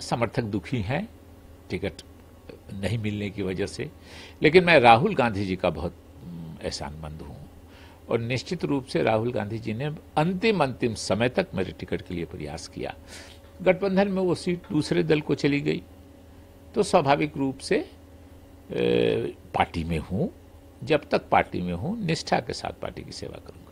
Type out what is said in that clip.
समर्थक दुखी हैं टिकट नहीं मिलने की वजह से, लेकिन मैं राहुल गांधी जी का बहुत एहसानमंद हूँ और निश्चित रूप से राहुल गांधी जी ने अंतिम समय तक मेरे टिकट के लिए प्रयास किया। गठबंधन में वो सीट दूसरे दल को चली गई तो स्वाभाविक रूप से पार्टी में हूँ, जब तक पार्टी में हूँ निष्ठा के साथ पार्टी की सेवा करूँगा।